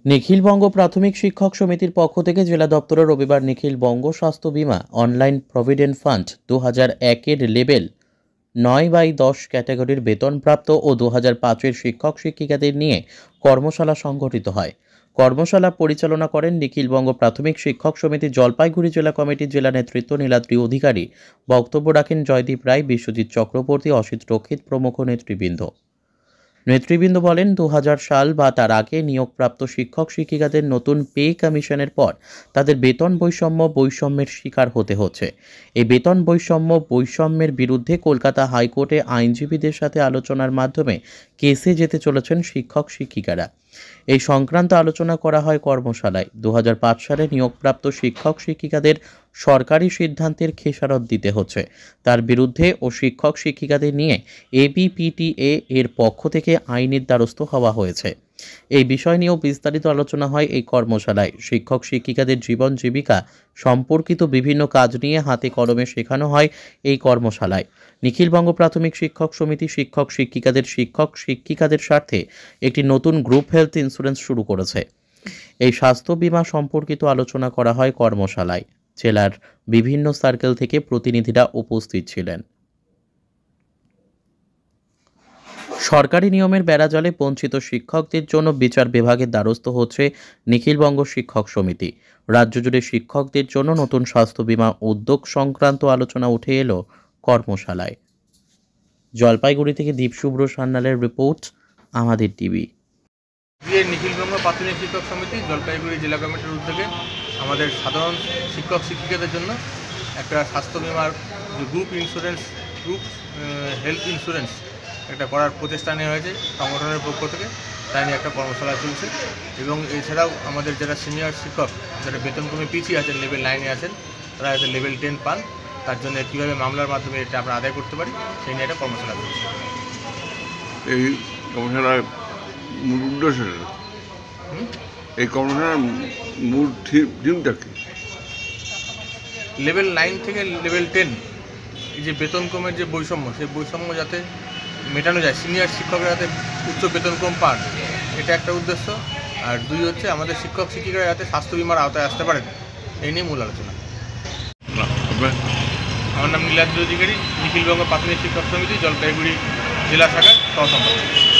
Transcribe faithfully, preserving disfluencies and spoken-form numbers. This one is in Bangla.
নিখিলবঙ্গ প্রাথমিক শিক্ষক সমিতির পক্ষ থেকে জেলা দপ্তরে রবিবার নিখিলবঙ্গ স্বাস্থ্য বীমা অনলাইন প্রভিডেন্ট ফান্ড দু হাজার একের লেভেল নয় বাই দশ ক্যাটাগরির বেতনপ্রাপ্ত ও দু হাজার পাঁচের শিক্ষক শিক্ষিকাদের নিয়ে কর্মশালা সংগঠিত হয়। কর্মশালা পরিচালনা করেন নিখিলবঙ্গ প্রাথমিক শিক্ষক সমিতি জলপাইগুড়ি জেলা কমিটির জেলা নেতৃত্ব নীলাদ্রি অধিকারী। বক্তব্য রাখেন জয়দীপ রায়, বিশ্বজিৎ চক্রবর্তী, অসিত রক্ষিত প্রমুখ নেতৃবৃন্দ। নেতৃবৃন্দ বলেন, দু হাজার সাল বা তার আগে নিয়োগপ্রাপ্ত শিক্ষক শিক্ষিকাদের নতুন পে কমিশনের পর তাদের বেতন বৈষম্য বৈষম্যের শিকার হতে হচ্ছে। এই বেতন বৈষম্য বৈষম্যের বিরুদ্ধে কলকাতা হাইকোর্টে আইনজীবীদের সাথে আলোচনার মাধ্যমে কেসে যেতে চলেছেন শিক্ষক শিক্ষিকারা। এই সংক্রান্ত আলোচনা করা হয় কর্মশালায়। দু হাজার পাঁচ সালে নিয়োগপ্রাপ্ত শিক্ষক শিক্ষিকাদের সরকারি সিদ্ধান্তের খেসারত দিতে হচ্ছে, তার বিরুদ্ধে ও শিক্ষক শিক্ষিকাদের নিয়ে এবিপিটিএ এর পক্ষ থেকে আইনের দ্বারস্থ হওয়া হয়েছে। এই বিষয় নিয়েও বিস্তারিত আলোচনা হয় এই কর্মশালায়। শিক্ষক শিক্ষিকাদের জীবন জীবিকা সম্পর্কিত বিভিন্ন কাজ নিয়ে হাতে কলমে শেখানো হয় এই কর্মশালায়। নিখিলবঙ্গ প্রাথমিক শিক্ষক সমিতি শিক্ষক শিক্ষিকাদের শিক্ষক শিক্ষিকাদের স্বার্থে একটি নতুন গ্রুপ হেলথ ইন্স্যুরেন্স শুরু করেছে। এই স্বাস্থ্য বীমা সম্পর্কিত আলোচনা করা হয় কর্মশালায়। জেলার বিভিন্ন সার্কেল থেকে প্রতিনিধিরা উপস্থিত ছিলেন। সরকারি নিয়মের বেড়াজালে বঞ্চিত শিক্ষকদের জন্য বিচার বিভাগের দ্বারস্থ হচ্ছে নিখিলবঙ্গ শিক্ষক সমিতি। রাজ্য জুড়ে শিক্ষকদের জন্য নতুন স্বাস্থ্য বীমা উদ্যোগ সংক্রান্ত আলোচনা উঠে এলো কর্মশালায়। জলপাইগুড়ি থেকে দীপশুভ্র সান্যালের রিপোর্ট, আমাদের টিভি। নিখিলবঙ্গ প্রাথমিক শিক্ষক সমিতি জলপাইগুড়ি জেলা কমিটির উদ্যোগে আমাদের সাধারণ শিক্ষক শিক্ষিকাদের জন্য একটা স্বাস্থ্য বিমার group insurance group health insurance একটা করার প্রচেষ্টা নেওয়া হয়েছে সংগঠনের পক্ষ থেকে। তাই নিয়ে একটা কর্মশালা চলছে এবং এছাড়াও আমাদের যারা সিনিয়র শিক্ষক যারা বেতন কমে পিছিয়ে আছেন, লেভেল নাইনে আছেন, তারা যাতে লেভেল টেন পান, তার জন্য কীভাবে মামলার মাধ্যমে এটা আমরা আদায় করতে পারি সেই নিয়ে একটা কর্মশালা চলছে। এই কর্মশালার মূল উদ্দেশ্য এই কর্মশালার মূল থিমটা কি? লেভেল নাইন থেকে লেভেল টেন এই যে বেতন কমের যে বৈষম্য, সেই বৈষম্য যাতে মেটানো যায়, সিনিয়র শিক্ষকরা যাতে উচ্চ বেতন কম পান, এটা একটা উদ্দেশ্য। আর দুই হচ্ছে আমাদের শিক্ষক শিক্ষিকারা যাতে স্বাস্থ্য বিমার আওতায় আসতে পারেন, এই নিয়ে মূল আলোচনা। আমার নাম নীলাদ্রি অধিকারী, নিখিলবঙ্গ প্রাথমিক শিক্ষক সমিতি জলপাইগুড়ি জেলা শাখার সহ সম্পাদক।